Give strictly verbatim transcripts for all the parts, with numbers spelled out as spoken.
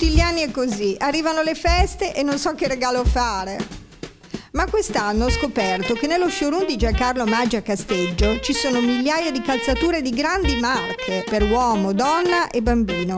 Tutti gli anni è così, arrivano le feste e non so che regalo fare. Ma quest'anno ho scoperto che nello showroom di Giancarlo Maggi a Casteggio ci sono migliaia di calzature di grandi marche per uomo, donna e bambino.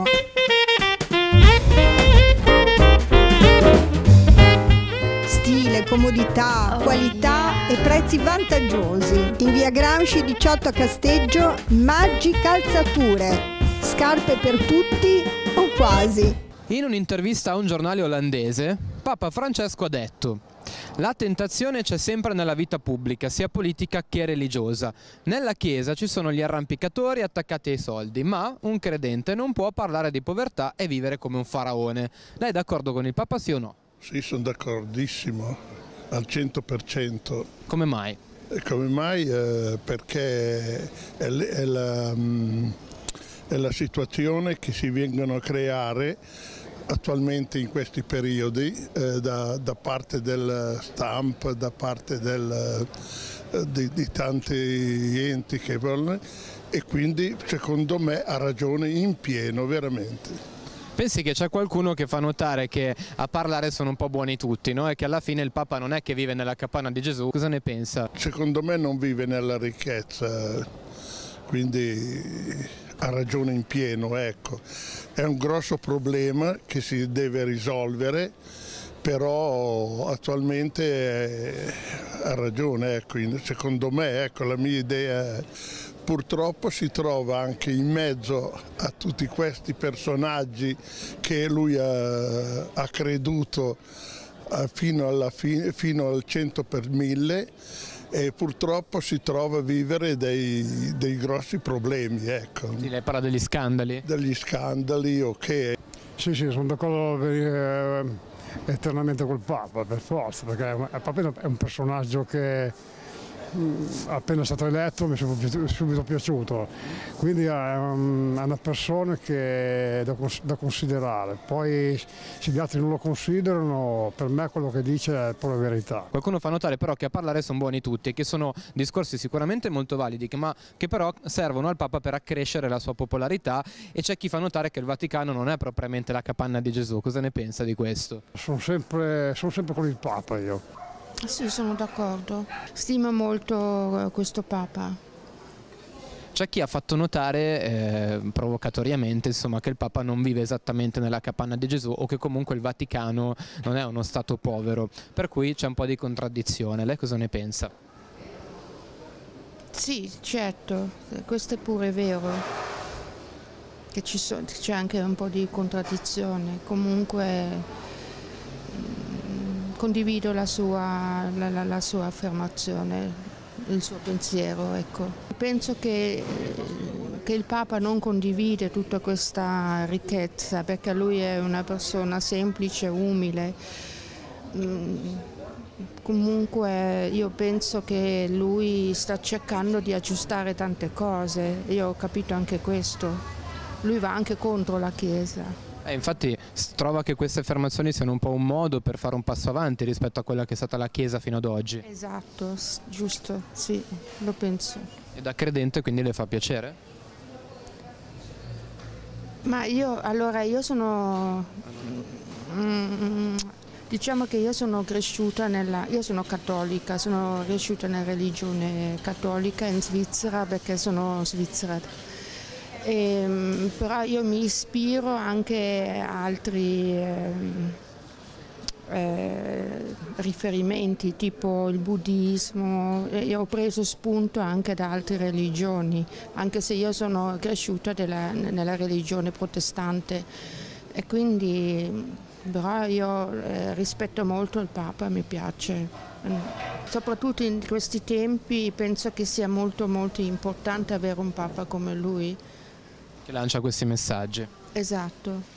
Stile, comodità, qualità e prezzi vantaggiosi. In via Gramsci diciotto a Casteggio, Maggi Calzature. Scarpe per tutti o quasi. In un'intervista a un giornale olandese, Papa Francesco ha detto: la tentazione c'è sempre nella vita pubblica, sia politica che religiosa. Nella Chiesa ci sono gli arrampicatori attaccati ai soldi, ma un credente non può parlare di povertà e vivere come un faraone. Lei è d'accordo con il Papa, sì o no? Sì, sono d'accordissimo, al cento per cento. Come mai? E come mai? Eh, perché è, è, la, è la situazione che si vengono a creare attualmente in questi periodi eh, da, da parte del stampa, da parte del, eh, di, di tanti enti che vogliono, e quindi secondo me ha ragione in pieno, veramente. Pensi che c'è qualcuno che fa notare che a parlare sono un po' buoni tutti, no? E che alla fine il Papa non è che vive nella capanna di Gesù? Cosa ne pensa? Secondo me non vive nella ricchezza, quindi ha ragione in pieno, ecco. È un grosso problema che si deve risolvere, però attualmente è, ha ragione, ecco. Secondo me, ecco, la mia idea è, purtroppo si trova anche in mezzo a tutti questi personaggi che lui ha, ha creduto fino, alla fine, fino al cento per mille, e purtroppo si trova a vivere dei, dei grossi problemi, ecco. Sì, lei parla degli scandali? Degli scandali, ok. Sì, sì, sono d'accordo per dire eh, eternamente col Papa, per forza, perché il Papa è un personaggio che appena stato eletto mi è subito, subito piaciuto, quindi è una persona che è da, da considerare. Poi se gli altri non lo considerano, per me quello che dice è pura verità. Qualcuno fa notare però che a parlare sono buoni tutti e che sono discorsi sicuramente molto validi, ma che però servono al Papa per accrescere la sua popolarità, e c'è chi fa notare che il Vaticano non è propriamente la capanna di Gesù. Cosa ne pensa di questo? Sono sempre, sono sempre con il Papa io. Sì, sono d'accordo. Stimo molto questo Papa. C'è chi ha fatto notare eh, provocatoriamente, insomma, che il Papa non vive esattamente nella capanna di Gesù, o che comunque il Vaticano non è uno stato povero, per cui c'è un po' di contraddizione. Lei cosa ne pensa? Sì, certo, questo è pure vero, che c'è anche un po' di contraddizione. Comunque condivido la sua, la, la, la sua affermazione, il suo pensiero, ecco. Penso che, che il Papa non condivide tutta questa ricchezza, perché lui è una persona semplice, umile. Comunque io penso che lui sta cercando di aggiustare tante cose, io ho capito anche questo. Lui va anche contro la Chiesa. Eh, infatti trova che queste affermazioni siano un po' un modo per fare un passo avanti rispetto a quella che è stata la Chiesa fino ad oggi. Esatto, giusto, sì, lo penso. E da credente quindi le fa piacere? Ma io, allora, io sono, mm, diciamo che io sono cresciuta nella, io sono cattolica, sono cresciuta nella religione cattolica in Svizzera perché sono svizzera. E, però io mi ispiro anche a altri eh, eh, riferimenti, tipo il buddismo. Io ho preso spunto anche da altre religioni, anche se io sono cresciuta della, nella religione protestante, e quindi però io eh, rispetto molto il Papa, mi piace. Soprattutto in questi tempi penso che sia molto molto importante avere un Papa come lui. Che lancia questi messaggi. Esatto.